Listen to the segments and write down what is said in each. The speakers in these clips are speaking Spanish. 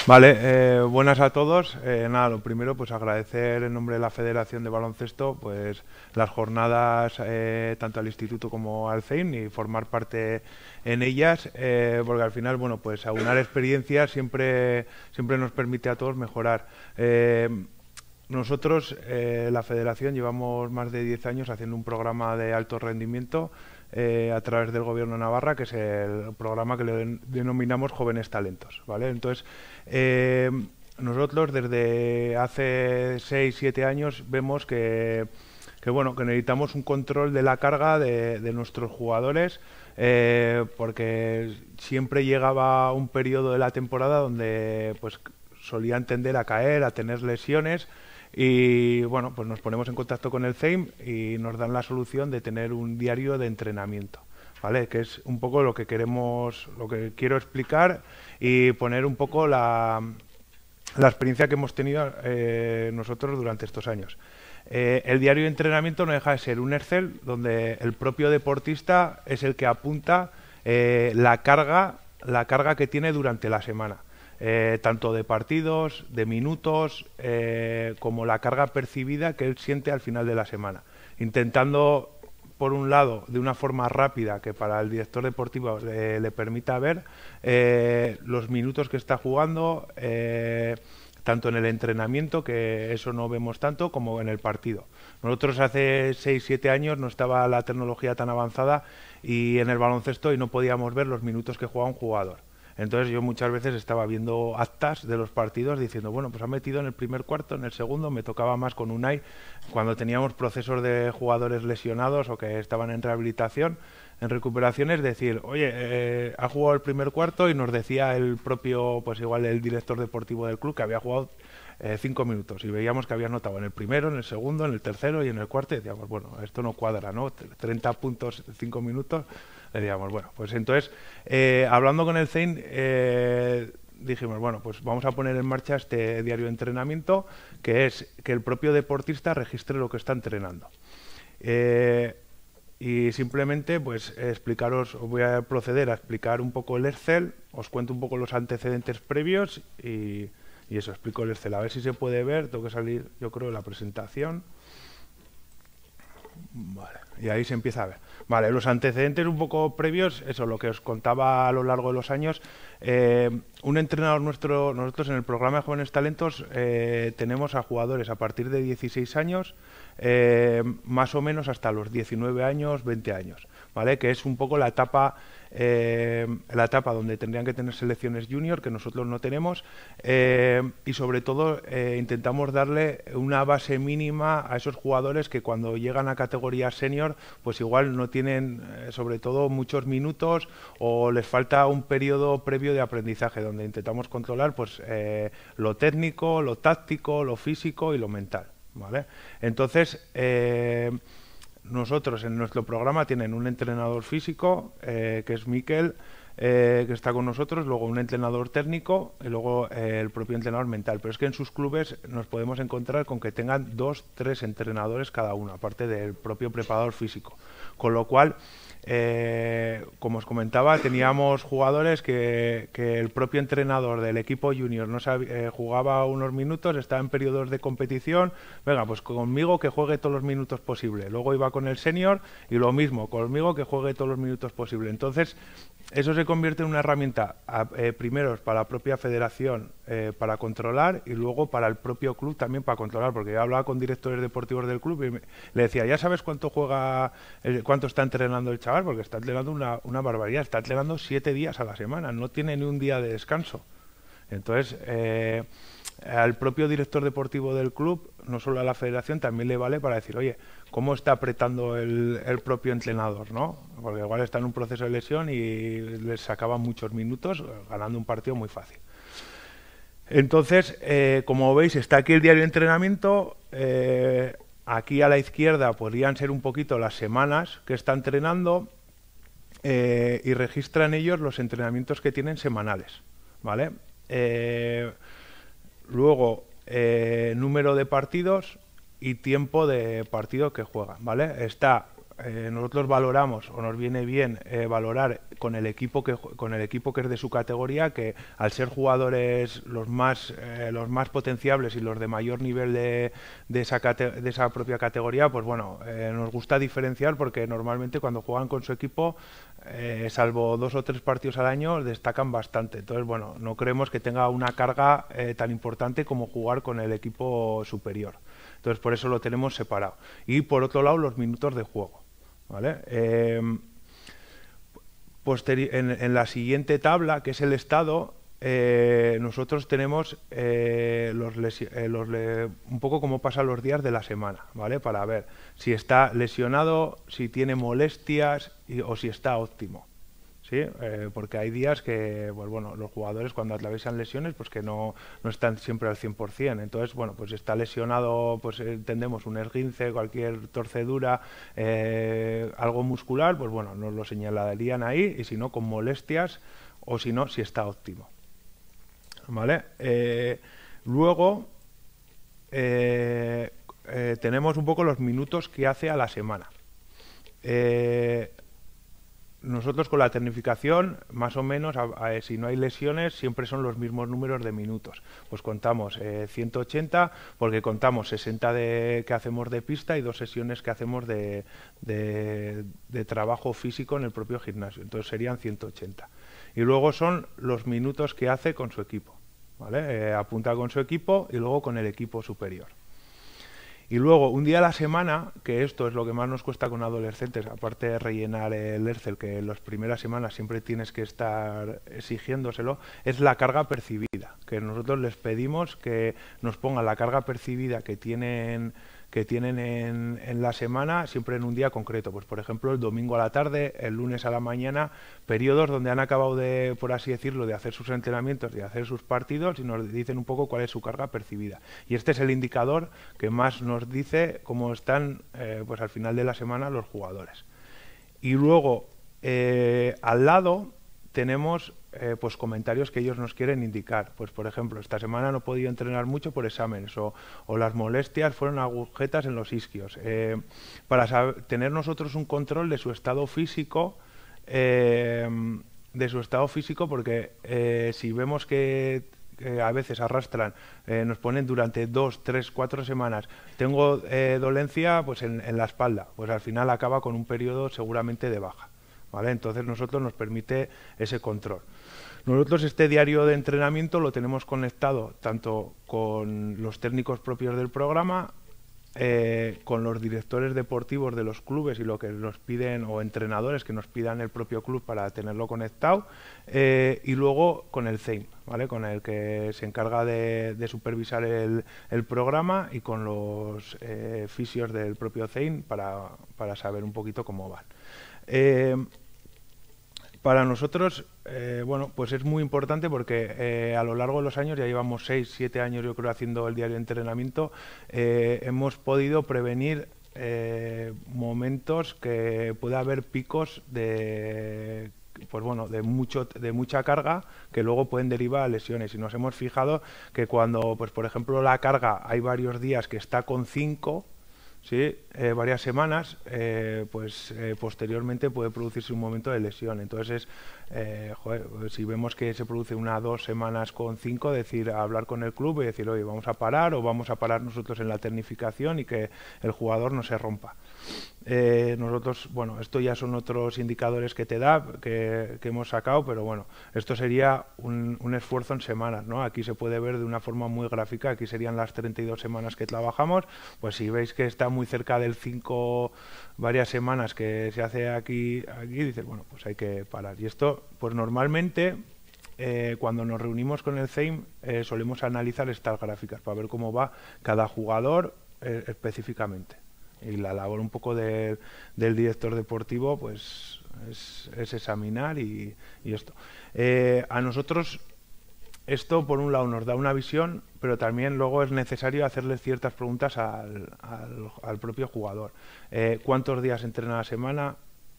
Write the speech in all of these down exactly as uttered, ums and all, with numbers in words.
Vale, eh, buenas a todos. Eh, nada, lo primero, pues agradecer en nombre de la Federación de Baloncesto, pues las jornadas eh, tanto al Instituto como al C E I M y formar parte en ellas, eh, porque al final, bueno, pues aunar experiencias siempre siempre nos permite a todos mejorar. Eh, nosotros, eh, la Federación, llevamos más de diez años haciendo un programa de alto rendimiento eh, a través del Gobierno de Navarra, que es el programa que le den- denominamos Jóvenes Talentos, ¿vale? Entonces, eh, nosotros desde hace seis siete años vemos que, que, bueno, que necesitamos un control de la carga de, de nuestros jugadores, eh, porque siempre llegaba un periodo de la temporada donde pues solían tender a caer, a tener lesiones y bueno, pues nos ponemos en contacto con el C E I M y nos dan la solución de tener un diario de entrenamiento, ¿vale? Que es un poco lo que queremos, lo que quiero explicar y poner un poco la, la experiencia que hemos tenido eh, nosotros durante estos años. Eh, el diario de entrenamiento no deja de ser un Excel donde el propio deportista es el que apunta eh, la carga, la carga que tiene durante la semana. Eh, tanto de partidos, de minutos, eh, como la carga percibida que él siente al final de la semana. Intentando, por un lado, de una forma rápida que para el director deportivo eh, le permita ver eh, los minutos que está jugando, eh, tanto en el entrenamiento, que eso no vemos tanto, como en el partido. Nosotros hace seis siete años no estaba la tecnología tan avanzada y en el baloncesto y no podíamos ver los minutos que jugaba un jugador. Entonces yo muchas veces estaba viendo actas de los partidos diciendo, bueno, pues ha metido en el primer cuarto, en el segundo, me tocaba más con Unai, cuando teníamos procesos de jugadores lesionados o que estaban en rehabilitación, en recuperación, es decir, oye, eh, ha jugado el primer cuarto y nos decía el propio, pues igual el director deportivo del club que había jugado eh, cinco minutos y veíamos que había anotado en el primero, en el segundo, en el tercero y en el cuarto y decíamos, bueno, esto no cuadra, ¿no? treinta puntos, cinco minutos, decíamos, bueno, pues entonces, eh, hablando con el C E I N, eh, dijimos, bueno, pues vamos a poner en marcha este diario de entrenamiento, que es que el propio deportista registre lo que está entrenando. Eh, y simplemente, pues, explicaros, os voy a proceder a explicar un poco el Excel, os cuento un poco los antecedentes previos y, y eso, explico el Excel. A ver si se puede ver, tengo que salir, yo creo, de la presentación. Vale, y ahí se empieza a ver. Vale, los antecedentes un poco previos, eso, lo que os contaba a lo largo de los años. Eh, un entrenador nuestro, nosotros en el programa de Jóvenes Talentos eh, tenemos a jugadores a partir de dieciséis años, eh, más o menos hasta los diecinueve años, veinte años, ¿vale? Que es un poco la etapa, eh, la etapa donde tendrían que tener selecciones junior, que nosotros no tenemos, eh, y sobre todo eh, intentamos darle una base mínima a esos jugadores que cuando llegan a categoría senior, pues igual no tienen, eh, sobre todo, muchos minutos o les falta un periodo previo de aprendizaje, donde intentamos controlar pues eh, lo técnico, lo táctico, lo físico y lo mental, ¿vale? Entonces, eh, nosotros en nuestro programa tienen un entrenador físico, eh, que es Miquel, eh, que está con nosotros, luego un entrenador técnico y luego eh, el propio entrenador mental. Pero es que en sus clubes nos podemos encontrar con que tengan dos, tres entrenadores cada uno, aparte del propio preparador físico. Con lo cual, eh, como os comentaba, teníamos jugadores que, que el propio entrenador del equipo junior no sabía, eh, jugaba unos minutos, estaba en periodos de competición, venga, pues conmigo que juegue todos los minutos posible. Luego iba con el senior y lo mismo, conmigo que juegue todos los minutos posible. Entonces, eso se convierte en una herramienta, eh, primero para la propia federación eh, para controlar y luego para el propio club también para controlar, porque yo hablaba con directores deportivos del club y me, le decía, ¿ya sabes cuánto juega, eh, cuánto está entrenando el chaval? Porque está entrenando una, una barbaridad, está entrenando siete días a la semana, no tiene ni un día de descanso. Entonces, eh, al propio director deportivo del club, no solo a la federación, también le vale para decir, oye, ¿cómo está apretando el, el propio entrenador, ¿no? Porque igual está en un proceso de lesión y les sacaban muchos minutos ganando un partido muy fácil. Entonces, eh, como veis, está aquí el diario de entrenamiento. Eh, aquí a la izquierda podrían ser un poquito las semanas que está entrenando eh, y registran ellos los entrenamientos que tienen semanales, ¿vale? Eh, luego, eh, número de partidos y tiempo de partido que juegan, ¿vale? Está eh, nosotros valoramos, o nos viene bien eh, valorar con el equipo que con el equipo que es de su categoría, que al ser jugadores los más eh, los más potenciables y los de mayor nivel de, de, esa, de esa propia categoría, pues bueno, eh, nos gusta diferenciar porque normalmente cuando juegan con su equipo, eh, salvo dos o tres partidos al año, destacan bastante. Entonces, bueno, no creemos que tenga una carga eh, tan importante como jugar con el equipo superior. Entonces, por eso lo tenemos separado. Y por otro lado, los minutos de juego, ¿vale? Eh, en, en la siguiente tabla, que es el estado, eh, nosotros tenemos eh, los eh, los un poco cómo pasan los días de la semana, ¿vale? Para ver si está lesionado, si tiene molestias y, o si está óptimo. ¿Sí? Eh, porque hay días que, pues bueno, los jugadores cuando atraviesan lesiones, pues que no, no están siempre al cien por cien. Entonces, bueno, pues está lesionado, pues entendemos un esguince, cualquier torcedura, eh, algo muscular, pues bueno, nos lo señalarían ahí, y si no, con molestias, o si no, si está óptimo. ¿Vale? Eh, luego, eh, eh, tenemos un poco los minutos que hace a la semana. Eh, Nosotros con la tecnificación, más o menos, a, a, si no hay lesiones, siempre son los mismos números de minutos. Pues contamos eh, ciento ochenta, porque contamos sesenta de, que hacemos de pista y dos sesiones que hacemos de, de, de trabajo físico en el propio gimnasio. Entonces serían ciento ochenta. Y luego son los minutos que hace con su equipo, ¿vale? Eh, apunta con su equipo y luego con el equipo superior. Y luego, un día a la semana, que esto es lo que más nos cuesta con adolescentes, aparte de rellenar el Excel, que en las primeras semanas siempre tienes que estar exigiéndoselo, es la carga percibida, que nosotros les pedimos que nos pongan la carga percibida que tienen que tienen en, en la semana, siempre en un día concreto. Pues por ejemplo, el domingo a la tarde, el lunes a la mañana, periodos donde han acabado de, por así decirlo, de hacer sus entrenamientos, de hacer sus partidos, y nos dicen un poco cuál es su carga percibida. Y este es el indicador que más nos dice cómo están eh, pues al final de la semana los jugadores. Y luego, eh, al lado, tenemos eh, pues comentarios que ellos nos quieren indicar. Pues por ejemplo, esta semana no he podido entrenar mucho por exámenes, o, o las molestias fueron agujetas en los isquios. Eh, para saber, tener nosotros un control de su estado físico, eh, de su estado físico, porque eh, si vemos que que a veces arrastran, eh, nos ponen durante dos, tres, cuatro semanas, tengo eh, dolencia pues en, en la espalda, pues al final acaba con un periodo seguramente de baja, ¿vale? Entonces nosotros nos permite ese control. Nosotros este diario de entrenamiento lo tenemos conectado tanto con los técnicos propios del programa, eh, con los directores deportivos de los clubes y lo que nos piden, o entrenadores que nos pidan el propio club para tenerlo conectado, eh, y luego con el C E I M, ¿vale? Con el que se encarga de, de supervisar el, el programa, y con los eh, fisios del propio C E I M para, para saber un poquito cómo van. Eh, Para nosotros, eh, bueno, pues es muy importante porque eh, a lo largo de los años, ya llevamos seis, siete años yo creo haciendo el diario de entrenamiento, eh, hemos podido prevenir eh, momentos que pueda haber picos de, pues bueno, de mucho, de mucha carga que luego pueden derivar a lesiones. Y nos hemos fijado que cuando, pues por ejemplo, la carga hay varios días que está con cinco, sí, eh, varias semanas, eh, pues eh, posteriormente puede producirse un momento de lesión. Entonces, es, eh, joder, pues si vemos que se produce una dos semanas con cinco, decir, hablar con el club y decir, oye, vamos a parar, o vamos a parar nosotros en la tecnificación, y que el jugador no se rompa. Eh, nosotros, bueno, esto ya son otros indicadores que te da, que, que hemos sacado, pero bueno, esto sería un, un esfuerzo en semanas, ¿no? Aquí se puede ver de una forma muy gráfica, aquí serían las treinta y dos semanas que trabajamos. Pues si veis que está muy cerca del cinco, varias semanas que se hace aquí, aquí dices, bueno, pues hay que parar. Y esto, pues normalmente, eh, cuando nos reunimos con el C E I M, eh, solemos analizar estas gráficas para ver cómo va cada jugador eh, específicamente. Y la labor un poco de, del director deportivo pues es, es examinar y, y esto. Eh, a nosotros esto por un lado nos da una visión, pero también luego es necesario hacerle ciertas preguntas al, al, al propio jugador. Eh, ¿Cuántos días entrena a la semana?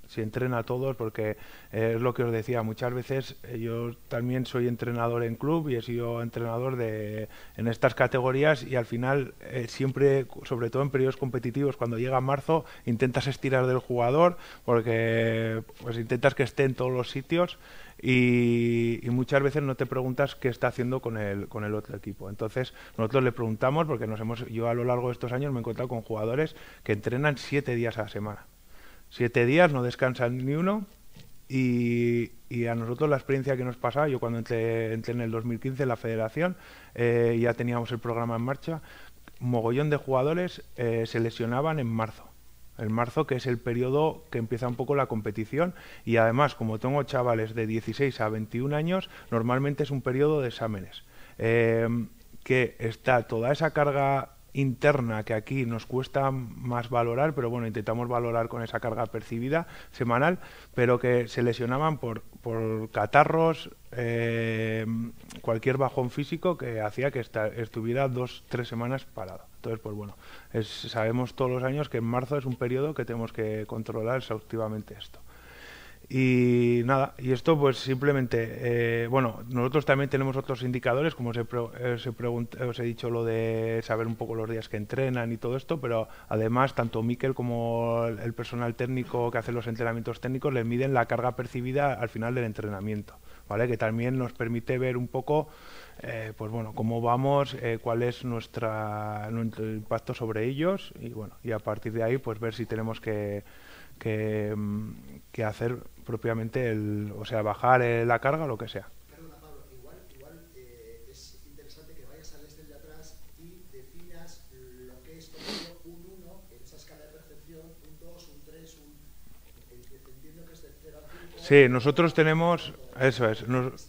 si entrena a todos, porque eh, es lo que os decía, muchas veces eh, yo también soy entrenador en club y he sido entrenador de en estas categorías y al final eh, siempre, sobre todo en periodos competitivos, cuando llega marzo, intentas estirar del jugador porque pues intentas que esté en todos los sitios y, y muchas veces no te preguntas qué está haciendo con el, con el otro equipo. Entonces nosotros le preguntamos porque nos hemos, yo a lo largo de estos años me he encontrado con jugadores que entrenan siete días a la semana. Siete días, no descansan ni uno y, y a nosotros la experiencia que nos pasaba, yo cuando entré, entré en el dos mil quince en la federación, eh, ya teníamos el programa en marcha, un mogollón de jugadores eh, se lesionaban en marzo. En marzo, que es el periodo que empieza un poco la competición y además, como tengo chavales de dieciséis a veintiún años, normalmente es un periodo de exámenes. Eh, que está toda esa carga interna que aquí nos cuesta más valorar, pero bueno, intentamos valorar con esa carga percibida semanal, pero que se lesionaban por, por catarros, eh, cualquier bajón físico que hacía que esta, estuviera dos, tres semanas parado. Entonces, pues bueno, es, sabemos todos los años que en marzo es un periodo que tenemos que controlar exhaustivamente esto. Y nada, y esto pues simplemente, eh, bueno, nosotros también tenemos otros indicadores, como os he, pre os, he os he dicho lo de saber un poco los días que entrenan y todo esto, pero además tanto Mikel como el, el personal técnico que hace los entrenamientos técnicos le miden la carga percibida al final del entrenamiento, ¿vale? Que también nos permite ver un poco, eh, pues bueno, cómo vamos, eh, cuál es nuestra, nuestro impacto sobre ellos y bueno, y a partir de ahí pues ver si tenemos que Que, que hacer propiamente, el, o sea, bajar eh, la carga o lo que sea. Perdona, Pablo, igual, igual eh, es interesante que vayas al Excel de atrás y definas lo que es como un uno en esa escala de percepción, un dos, un tres, un... Entiendo que es de cero a cinco. Sí, nosotros tenemos, eso es, nos,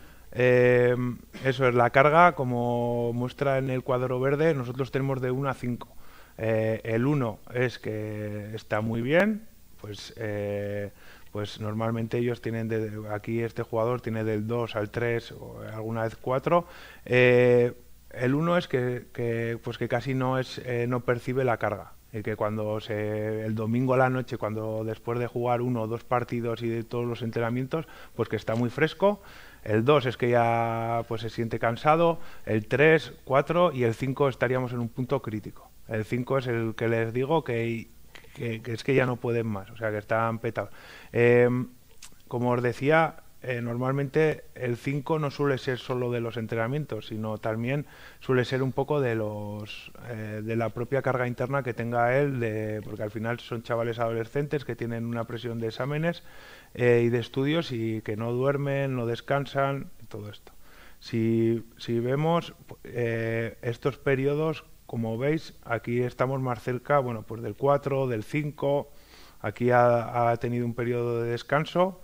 eh, eso es, la carga, como muestra en el cuadro verde, nosotros tenemos de uno a cinco. Eh, el uno es que está muy bien, pues eh, pues normalmente ellos tienen, de, aquí este jugador tiene del dos al tres o alguna vez cuatro. Eh, el uno es que, que, pues que casi no, es, eh, no percibe la carga. Y que cuando se, el domingo a la noche, cuando después de jugar uno o dos partidos y de todos los entrenamientos, pues que está muy fresco. El dos es que ya pues se siente cansado. El tres, cuatro y el cinco estaríamos en un punto crítico. El cinco es el que les digo que, que, que es que ya no pueden más, o sea que están petados. Eh, como os decía, eh, normalmente el cinco no suele ser solo de los entrenamientos, sino también suele ser un poco de los eh, de la propia carga interna que tenga él, de, porque al final son chavales adolescentes que tienen una presión de exámenes eh, y de estudios y que no duermen, no descansan, todo esto. Si, si vemos eh, estos periodos, como veis, aquí estamos más cerca, bueno, pues del cuatro, del cinco, aquí ha, ha tenido un periodo de descanso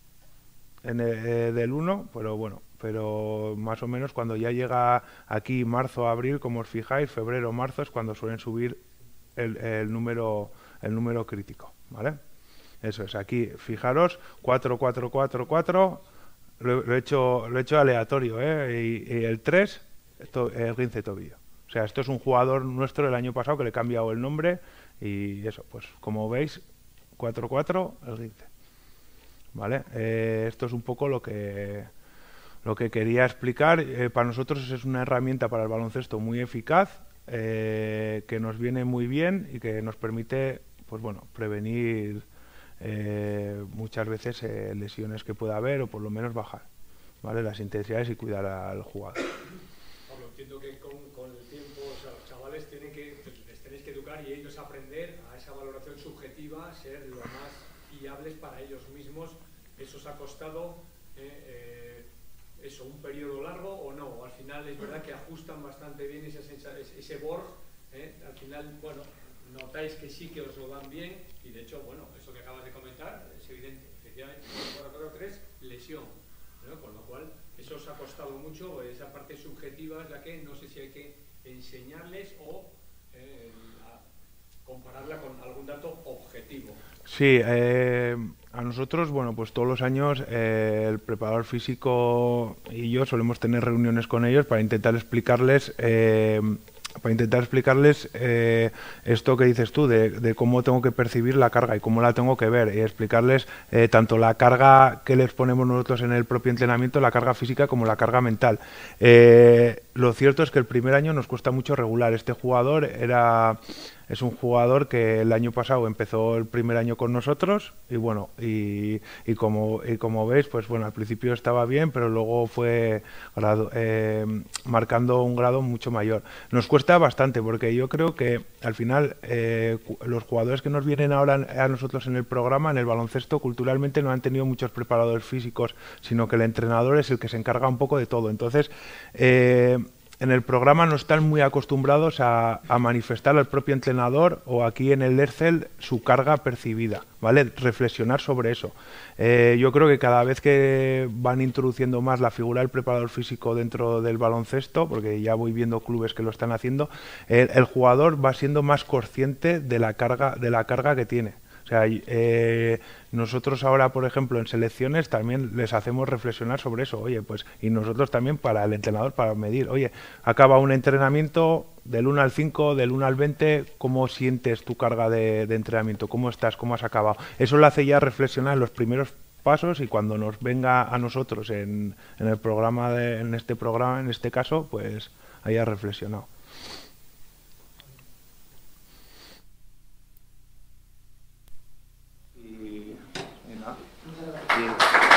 en el, eh, del uno, pero bueno, pero más o menos cuando ya llega aquí marzo, abril, como os fijáis, febrero, marzo es cuando suelen subir el, el número el número crítico, ¿vale? Eso es, aquí, fijaros, cuatro, cuatro, cuatro, cuatro, lo, lo, he, hecho, lo he hecho aleatorio, ¿eh? Y, y el tres, esto, el esguince de tobillo. O sea, esto es un jugador nuestro del año pasado que le he cambiado el nombre y eso, pues como veis, cuatro cuatro, el esguince. ¿Vale? Eh, esto es un poco lo que, lo que quería explicar. Eh, para nosotros es una herramienta para el baloncesto muy eficaz, eh, que nos viene muy bien y que nos permite, pues bueno, prevenir eh, muchas veces eh, lesiones que pueda haber o por lo menos bajar, ¿vale? Las intensidades y cuidar al jugador. Pablo, entiendo que con, con el tiempo, o sea, los chavales tienen que, les tenéis que educar y ellos aprender a esa valoración subjetiva, ser lo más fiables para ellos mismos. ¿Eso os ha costado eh, eh, eso, un periodo largo o no? Al final es verdad que ajustan bastante bien ese, ese Borg, eh, al final, bueno, notáis que sí que os lo dan bien y de hecho, bueno, eso que acabas de comentar es evidente, efectivamente, cuatro tres, lesión, ¿no? Con lo cual eso os ha costado mucho, esa parte subjetiva es la que no sé si hay que enseñarles o eh, a compararla con algún dato objetivo. Sí, eh, a nosotros, bueno, pues todos los años eh, el preparador físico y yo solemos tener reuniones con ellos para intentar explicarles eh, para intentar explicarles eh, esto que dices tú, de, de cómo tengo que percibir la carga y cómo la tengo que ver, y explicarles eh, tanto la carga que les ponemos nosotros en el propio entrenamiento, la carga física, como la carga mental. Eh, lo cierto es que el primer año nos cuesta mucho regular. Este jugador era... Es un jugador que el año pasado empezó el primer año con nosotros y bueno, y, y como y como veis, pues bueno, al principio estaba bien, pero luego fue grado, eh, marcando un grado mucho mayor. Nos cuesta bastante porque yo creo que al final eh, los jugadores que nos vienen ahora a nosotros en el programa, en el baloncesto, culturalmente no han tenido muchos preparadores físicos, sino que el entrenador es el que se encarga un poco de todo. Entonces, eh, en el programa no están muy acostumbrados a, a manifestar al propio entrenador o aquí en el ERCEL su carga percibida, ¿vale? Reflexionar sobre eso. Eh, yo creo que cada vez que van introduciendo más la figura del preparador físico dentro del baloncesto, porque ya voy viendo clubes que lo están haciendo, el, el jugador va siendo más consciente de la carga, de la carga que tiene. O sea, eh, nosotros ahora, por ejemplo, en selecciones también les hacemos reflexionar sobre eso. Oye, pues, y nosotros también para el entrenador, para medir. Oye, acaba un entrenamiento del uno al cinco, del uno al veinte, ¿cómo sientes tu carga de, de entrenamiento? ¿Cómo estás? ¿Cómo has acabado? Eso lo hace ya reflexionar en los primeros pasos y cuando nos venga a nosotros en, en el programa, de, en este programa, en este caso, pues haya reflexionado. Y nada.